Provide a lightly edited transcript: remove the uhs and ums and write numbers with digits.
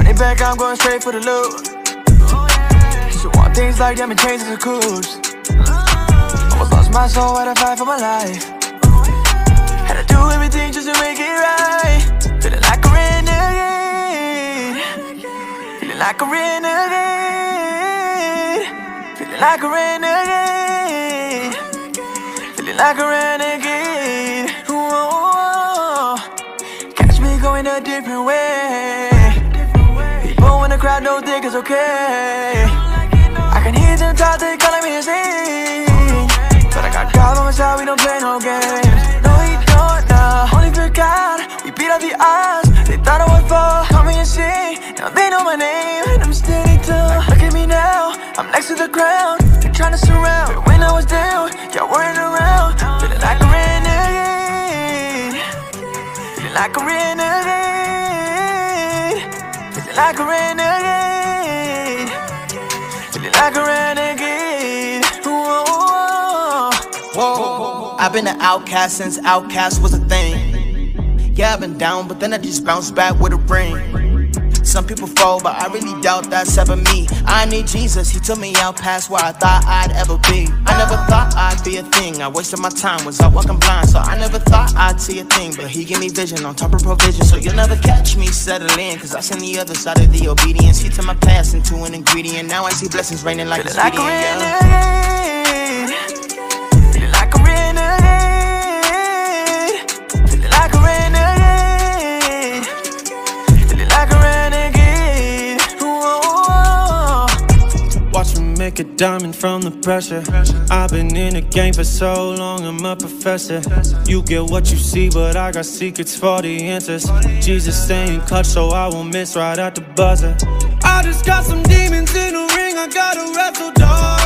Run it back, I'm going straight for the loot. She want things like diamond chains and the coups. Almost lost my soul, had to fight for my life. Had to do everything just to make it right. Feeling like a renegade. Feeling like a renegade. Feeling like a renegade. Feeling like a renegade. Whoa. Catch me going a different way. People in the crowd don't think it's okay. I can hear them talk, they calling me insane. But I got God on my side, we don't play no games. No, he don't, nah. Only for God, we beat up the odds. They thought I would fall, call me insane. Now they know my name, and I'm steady tall. Look at me now, I'm next to the ground. They're trying to surround, but when I was down, y'all weren't around. Feeling like a renegade. Feeling like a renegade. Feeling like a renegade. Feeling like a renegade. Whoa. I've been an outcast since outcast was a thing. Yeah, I've been down, but then I just bounced back with a ring. Some people fall, but I really doubt that's ever me. I need Jesus, he took me out past where I thought I'd ever be. I never thought I'd be a thing. I wasted my time, was out walking blind, so I never thought I'd see a thing. But he gave me vision on top of provision, so you'll never catch me settling. Cause I seen the other side of the obedience. He turned my past into an ingredient. Now I see blessings raining like a like a renegade. Feeling like a renegade. Feeling like a renegade. Feeling like a renegade. Whoa. Watch me make a diamond from the pressure. I've been in the game for so long, I'm a professor. You get what you see, but I got secrets for the answers. Jesus stay in clutch so I won't miss right at the buzzer. I just got some demons in the ring, I gotta wrestle, dog.